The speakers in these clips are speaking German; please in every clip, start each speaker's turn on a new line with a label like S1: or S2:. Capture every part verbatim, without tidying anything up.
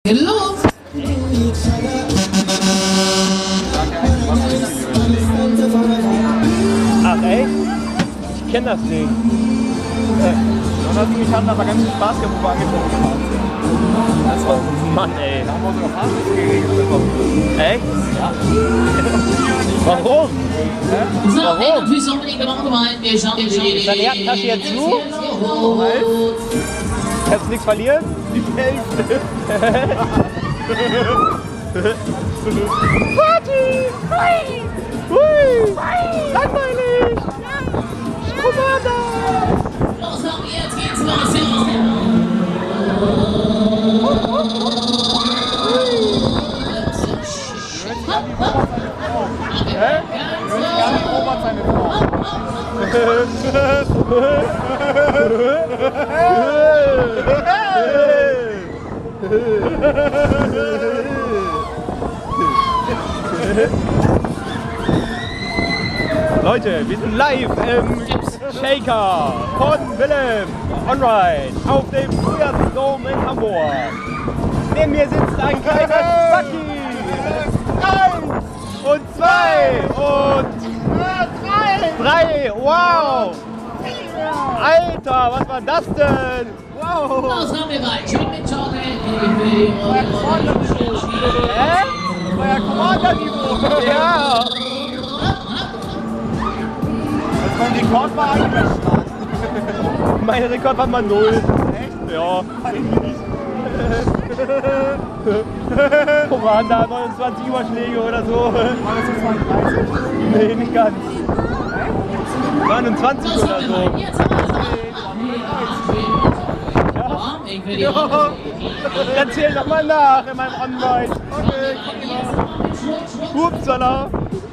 S1: Luft!
S2: Ach echt? Ich kenne das nicht.
S3: Dann hast du mich hatten aber ganz viel Spaß gehabt, wo wir angekommen sind.
S2: Das war Mann, ey.
S3: Da haben wir sogar Fahrrad geregelt bekommen.
S2: Echt? Ja. Warum?
S1: So,
S2: Warum?
S1: ey, natürlich unbedingt im Auto rein. Wir schauen die
S2: Ist deine Jackentasche jetzt zu? Kannst du nichts verlieren?
S3: Die Hälfte.
S2: Party! Hui! Hui! Langweilig! Commander!
S1: Los, ab jetzt geht's los!
S3: Hä? Ja, die Robert seine Frau.
S2: Leute, wir sind live im Shaker von Willem Onride auf dem Frühjahrsdom in Hamburg. Neben mir sitzt ein kleiner Bucky. Eins und zwei und drei. Drei, wow. Alter, was war das denn? Wow.
S1: Los, haben wir weit. Schön mit Schokolade.
S2: Hä?
S3: Euer Commander-Niveau.
S2: Ja.
S3: Mein Rekord war angemessen.
S2: Mein Rekord war mal null.
S3: Echt?
S2: Ja. Commander, neunundzwanzig Überschläge oder so.
S3: War das jetzt zweiunddreißig?
S2: Nee, nicht ganz. neunundzwanzig
S1: Was
S2: oder
S1: haben wir
S2: so.
S1: weit? Jetzt haben wir es. Ja, ich will die
S2: Ja. Dann zähl doch mal nach in meinem Anwalt.
S3: Okay, guck mal.
S2: Upsala.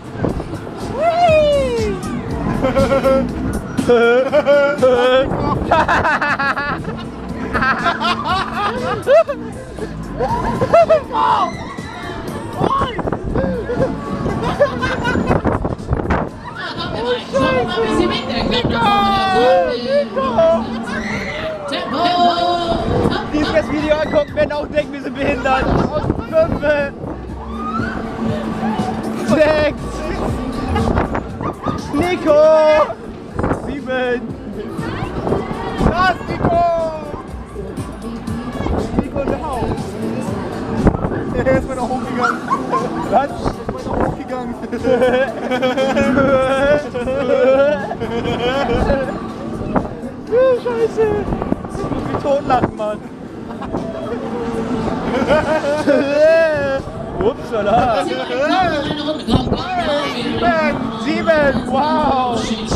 S2: Die sich das Video angucken, werden auch denken, wir sind behindert. Fünf, sechs, Nico, sieben,
S3: Da ist Nico! Nico in der Haus. Er ist wieder hochgegangen.
S2: was?
S3: Er ist wieder hochgegangen.
S2: Scheiße. Ich muss mich totlachen, Mann. Upsala. Sieben, sieben, wow.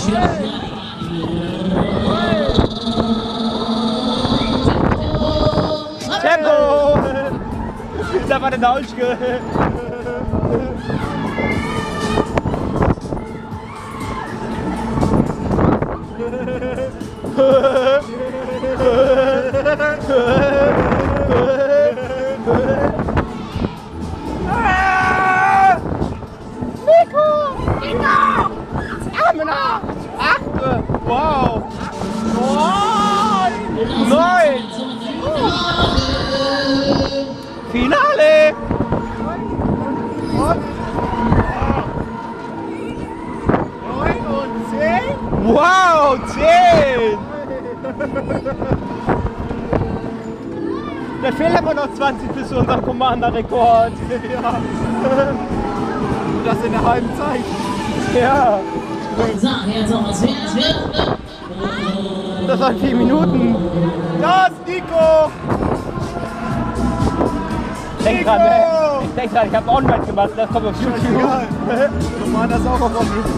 S2: Tempo. Da war der Dauschke. Achte! Wow! Neun! Neun! Finale!
S3: Neun und zehn?
S2: Wow! Zehn! Da fehlen aber noch zwanzig bis zu unserem Commander-Rekord.
S3: Ja. Und das in der halben Zeit.
S2: Ja!
S1: So, jetzt noch was wird.
S2: Das waren vier Minuten.
S3: Da ist Nico!
S2: Ich denk dran, ne? Ich denk dran, ich hab Online gemacht, das kommt auf YouTube.
S3: Egal. Wir machen das auch auf YouTube.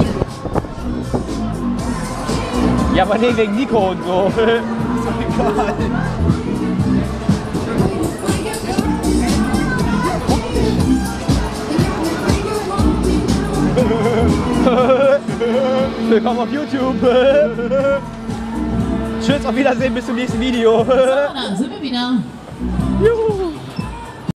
S2: Ja, aber nee, wegen Nico und so.
S3: Ist doch egal.
S2: Willkommen auf YouTube. Tschüss, auf Wiedersehen, bis zum nächsten Video.
S1: So, dann sind wir wieder.
S2: Juhu.